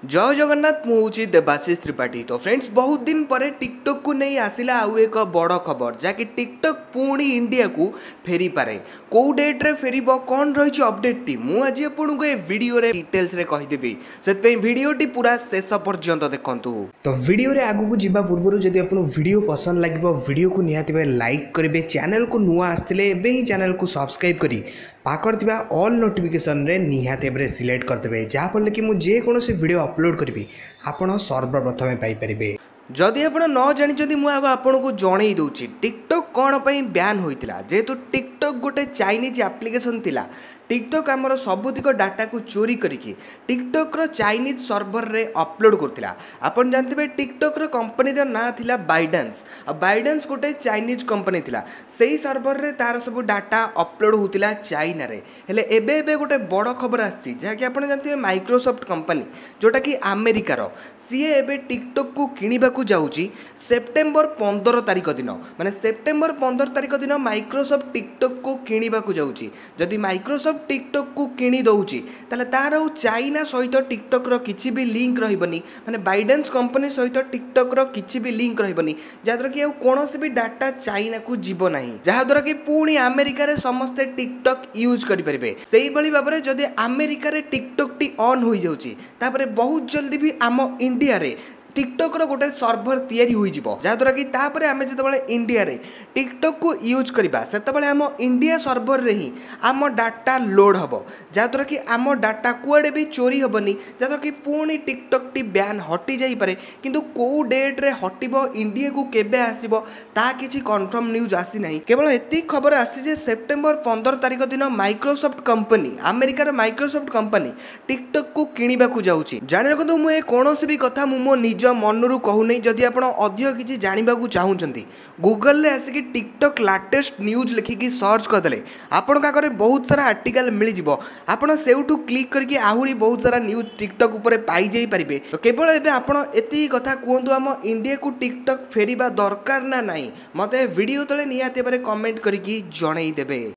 जय जगन्नाथ मुझे देवाशीष त्रिपाठी। तो फ्रेंड्स बहुत दिन पर टिकटॉक को नहीं आसिला आउ एक बड़ खबर जहाँकि टिकटॉक पुणी इंडिया को फेरी पारे कौ डेट रे फेर कौन रही अपडेट टी मुझे आपको ये वीडियो रे डिटेल्स रे कहीदेवी से वीडियोटी पूरा शेष पर्यंत देखु। तो वीडियो रे आगु को जीवा पूर्व जदि आपको वीडियो पसंद लगे वीडियो को निहाती लाइक करेंगे, चैनल को नुआ आसते ही चैनल को सब्सक्राइब करी पाखर थिबा ऑल नोटिफिकेशन रे निहाती भाव सिलेक्ट करदे जहाँफल कि मुझे जेकोसी वीडियो अपलोड करी आपण सर्वप्रथमे पाइपर। जदि आप न जानी मुझे आपन को जन दूची टिकटॉक कौन बैन होता जेहेतु टिकटॉक गोटे चाइनीज एप्लिकेशन थिला। टिकटॉक आमर सबुतिक डाटा को चोरी करके टिकटॉक रो चाइनीज सर्वर रे अपलोड करथिला। आपन जानते टिकटॉक रो कंपनी रो ना थिला बाइडेंस। बाइडेंस गोटे चाइनीज कंपनी थिला, सेही सर्वर रे तार सब डाटा अपलोड होतिला चाइना रे। हेले एबे एबे गोटे बड़ खबर आछि जहाँकि आपन जानते माइक्रोसॉफ्ट कंपनी जोटा कि अमेरिका रो सीए एबे टिकटॉक को किनिबा को जाउची सेप्टेम्बर 15 तारिख दिन, माने सेप्टेम्बर 15 तारिख दिन माइक्रोसॉफ्ट टिकटॉक को किनिबा को जाउची। जदि माइक्रोसॉफ्ट टिकटॉक को किणी दौची ताले तार चाइना सहित टिकटॉक रो किछि भी लिंक रहबनी, माने बाइडेंस कंपनी सहित टिकटॉक रो किछि भी लिंक रहबनी जहाद्वारा कि कोनोसी भी डाटा चाइना को जीव नाही, जहाद्वारा कि पुणी अमेरिका रे समस्ते टिकटॉक यूज करि परिबे। सेही भली भाबरे जदि अमेरिका रे टिकटॉक टी ऑन होई जाउची तापरे बहुत जल्दी भी आम इंडिया रे टिकटॉक रो गोटे सर्वर तैयारी होई जिवो जहाद्वारा कि तापरे आमे जतबेले इंडिया रे टिकटॉक को यूज करिबा सेतबेले आम इंडिया सर्वर रे ही आम डाटा लोड हबो जहाद्वारा कि आम डाटा कुआडे भी चोरी हबनी, जहाद्वारा कि पुणी टिकटॉक टी बैन हटि जाई पारे। किंतु को डेट रे हटिबो इंडिया को केबे आसीबो ता किछि कंफर्म न्यूज आसी नाही। केवल एति खबर आसी जे सेप्टेम्बर 15 तारिख दिन माइक्रोसॉफ्ट कंपनी अमेरिका रो माइक्रोसॉफ्ट कंपनी टिकटॉक को किनिबा को जाउची। जानि रखନ୍ତୁ मु कोनोसी भी कथा मो निज मनरू कहूनी। जदि आप अधिक किसी जानवा चाहूँगी गूगल ले आसिक टिकटॉक लाटेस्ट न्यूज लिखिकी सर्च करदे आपण आगे बहुत सारा आर्टिकल मिल जाव। आपड़ से क्लिक करके आहरी बहुत सारा न्यूज टिकटॉक उपर पाई जाई पारिबे। तो केवल एबे आपण एति कथा कहतु आम इंडिया को टिकटॉक फेरिबा दरकार ना नहीं, मते वीडियो तले निहाती भाबरे कमेंट करके जणई देबे।